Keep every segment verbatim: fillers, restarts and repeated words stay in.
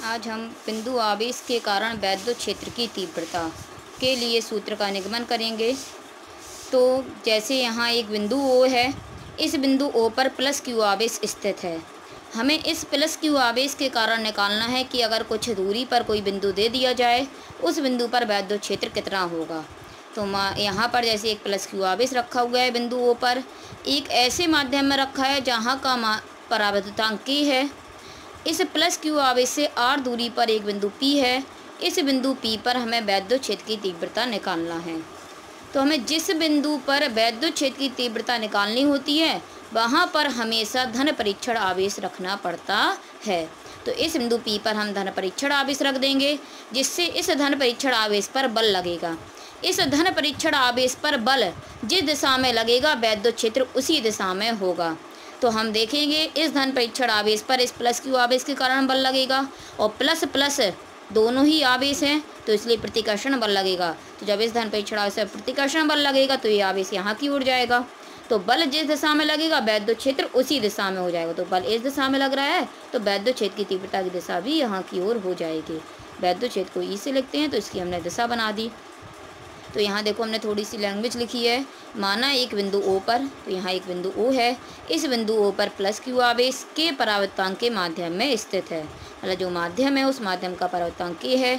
आज हम बिंदु आवेश के कारण वैद्युत क्षेत्र की तीव्रता के लिए सूत्र का निगमन करेंगे। तो जैसे यहाँ एक बिंदु O है, इस बिंदु O पर प्लस क्यू आवेश स्थित है। हमें इस प्लस क्यू आवेश के कारण निकालना है कि अगर कुछ दूरी पर कोई बिंदु दे दिया जाए, उस बिंदु पर वैद्युत क्षेत्र कितना होगा। तो यहाँ पर जैसे एक प्लस क्यू आवेश रखा हुआ है बिंदु O पर, एक ऐसे माध्यम में रखा है जहाँ का परावर्तनांक K है। इस प्लस क्यू आवेश से R दूरी पर एक बिंदु P है। इस बिंदु P पर हमें वैद्युत क्षेत्र की तीव्रता निकालना है। तो हमें जिस बिंदु पर वैद्युत क्षेत्र की तीव्रता निकालनी होती है, वहाँ पर हमेशा धन परीक्षण आवेश रखना पड़ता है। तो इस बिंदु P पर हम धन परीक्षण आवेश रख देंगे, जिससे इस धन परीक्षण आवेश पर बल लगेगा। इस धन परीक्षण आवेश पर बल जिस दिशा में लगेगा, वैद्युत क्षेत्र उसी दिशा में होगा। तो हम देखेंगे इस धन परीक्षण आवेश पर इस प्लस क्यू आवेश के कारण बल लगेगा, और प्लस प्लस दोनों ही आवेश हैं, तो इसलिए प्रतिकर्षण बल लगेगा। तो जब इस धन परीक्षण आवेश पर प्रतिकर्षण बल लगेगा, तो ये आवेश यहाँ की ओर जाएगा। तो बल जिस दिशा में लगेगा, वैद्युत क्षेत्र उसी दिशा में हो जाएगा। तो बल इस दिशा में लग रहा है, तो वैद्युत क्षेत्र की तीव्रता की दिशा भी यहाँ की ओर हो जाएगी। वैद्युत क्षेत्र को ई से लिखते हैं, तो इसकी हमने दिशा बना दी। तो यहाँ देखो हमने थोड़ी सी लैंग्वेज लिखी है। माना एक बिंदु O पर, तो यहाँ एक बिंदु O है। इस बिंदु O पर प्लस क्यू आवेश के परावर्तनांक के माध्यम में स्थित है। मतलब जो माध्यम है, उस माध्यम का परावर्तनांक K है।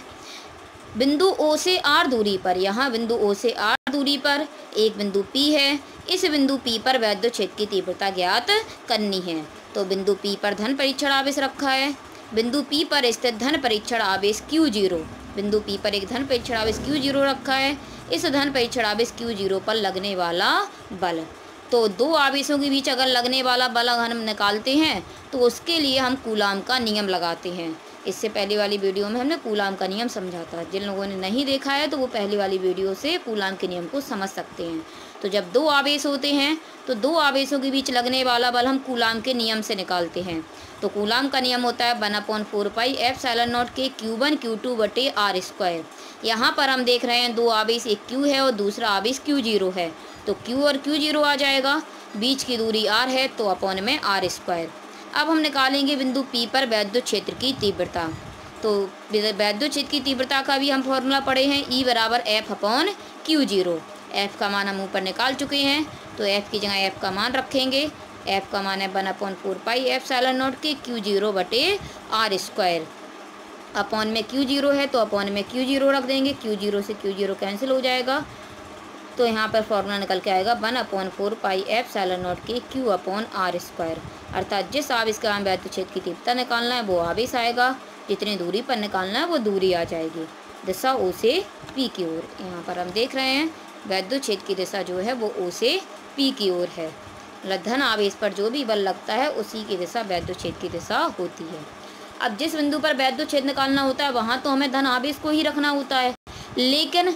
बिंदु O से R दूरी पर, यहाँ बिंदु O से R दूरी पर एक बिंदु P है। इस बिंदु P पर वैद्युत क्षेत्र की तीव्रता ज्ञात करनी है। तो बिंदु P पर धन परीक्षण आवेश रखा है। बिंदु P पर स्थित धन परीक्षण आवेश क्यू जीरो, बिंदु P पर एक धन परीक्षण आवेश क्यू जीरो रखा है। इस धन परीक्षण आवेश क्यू जीरो पर लगने वाला बल, तो दो आवेशों के बीच अगर लगने वाला बल हम निकालते हैं, तो उसके लिए हम कूलाम का नियम लगाते हैं। इससे पहले वाली वीडियो में हमने कूलाम का नियम समझा था। जिन लोगों ने नहीं देखा है, तो वो पहले वाली वीडियो से कूलाम के नियम को समझ सकते हैं। तो जब दो आवेश होते हैं, तो दो आवेशों के बीच लगने वाला बल हम कूलाम के नियम से निकालते हैं। तो कूलाम का नियम होता है one upon four pi epsilon naught के क्यू वन क्यू टू बटे आर स्क्वायर। यहाँ पर हम देख रहे हैं दो आवेश, एक क्यू है और दूसरा आवेश क्यू जीरो है। तो क्यू और क्यू जीरो आ जाएगा, बीच की दूरी आर है, तो अपॉन में आर स्क्वायर। अब हम निकालेंगे बिंदु P पर वैद्युत क्षेत्र की तीव्रता। तो वैद्युत क्षेत्र की तीव्रता का भी हम फॉर्मूला पढ़े हैं, E बराबर F upon Q zero. F का मान हम ऊपर निकाल चुके हैं, तो एफ की जगह एफ का मान रखेंगे। एफ का मान है one upon four pi epsilon naught के क्यू जीरो बटे आर स्क्वायर। अपॉन में क्यू जीरो है, तो अपॉन में क्यू जीरो रख देंगे। क्यू जीरो से क्यू जीरो कैंसिल हो जाएगा, तो यहाँ पर फॉर्मूला निकल के आएगा one upon four pi epsilon naught के क्यू अपॉन आर स्क्वायर। अर्थात जिस आवेश का हम वैद्युत क्षेत्र की तीव्रता निकालना है, वो आवेश आएगा। जितनी दूरी पर निकालना है, वो दूरी आ जाएगी। दिशा O से P की ओर। यहाँ पर हम देख रहे हैं वैद्युत क्षेत्र की दिशा जो है, वो O से P की ओर है। मतलब धन आवेश पर जो भी बल लगता है, उसी की दिशा वैद्युत क्षेत्र की दिशा होती है। अब जिस बिंदु पर वैद्युत क्षेत्र निकालना होता है, वहाँ तो हमें धन आवेश को ही रखना होता है, लेकिन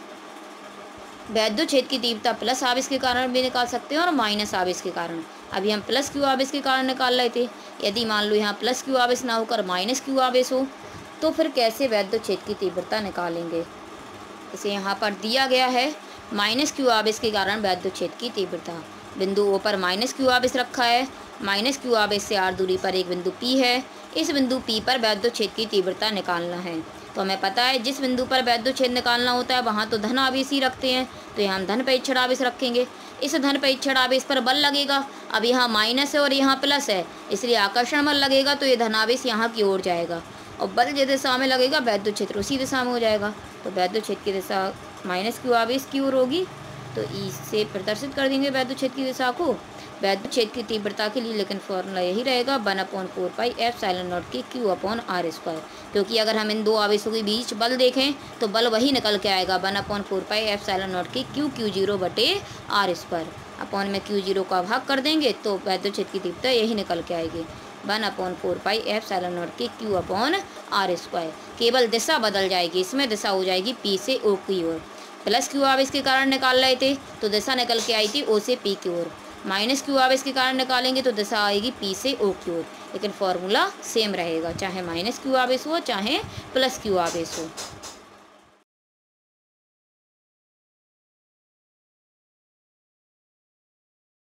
वैद्युत क्षेत्र की तीव्रता प्लस आवेश के कारण भी निकाल सकते हैं और माइनस आवेश के कारण। अभी हम प्लस क्यू आवेश के कारण निकाल रहे थे। यदि मान लो यहाँ प्लस क्यू आवेश ना होकर माइनस क्यू आवेश हो, तो फिर कैसे वैद्युत क्षेत्र की तीव्रता निकालेंगे। इसे यहाँ पर दिया गया है, माइनस क्यू आवेश के कारण वैद्युत क्षेत्र की तीव्रता। बिंदु O पर माइनस क्यू आवेश रखा है। माइनस क्यू आवेश से R दूरी पर एक बिंदु P है। इस बिंदु P पर वैद्युत क्षेत्र की तीव्रता निकालना है। तो हमें पता है जिस बिंदु पर वैद्युत क्षेत्र निकालना होता है, वहाँ तो धन आवेश ही रखते हैं, तो यहाँ हम धन परीक्षण आवेश रखेंगे। इस धन परीक्षण आवेश पर बल लगेगा। अब यहाँ माइनस है और यहाँ प्लस है, इसलिए आकर्षण बल लगेगा, तो ये धन आवेश यहाँ की ओर जाएगा, और बल जिस दिशा में लगेगा, वैद्युत क्षेत्र उसी दिशा में हो जाएगा। तो वैद्युत क्षेत्र की दिशा माइनस क्यू आवेश की ओर होगी। तो ई से प्रदर्शित कर देंगे वैद्युत क्षेत्र की दिशा को। वैद्युत क्षेत्र की तीव्रता के लिए लेकिन फॉर्मूला यही रहेगा one upon four pi epsilon naught के क्यू अपॉन आर स्क्वायर। क्योंकि अगर हम इन दो आवेशों के बीच बल देखें, तो बल वही निकल के आएगा one upon four pi epsilon naught के क्यू क्यू जीरो बटे आर स्क्वायर। अपॉन में क्यू जीरो का भाग कर देंगे, तो वैद्युत क्षेत्र की तीव्रता यही निकल के आएगी one upon four pi epsilon naught के क्यू अपॉन आर स्क्वायर। केवल दिशा बदल जाएगी, इसमें दिशा हो जाएगी P से O की ओर। प्लस क्यू आवेश के कारण निकाल रहे थे, तो दिशा निकल के आई थी O से P की ओर। माइनस क्यू आवेश के कारण निकालेंगे, तो दिशा आएगी P से O की ओर। लेकिन फॉर्मूला सेम रहेगा, चाहे माइनस क्यू आवेश हो चाहे प्लस क्यू आवेश हो।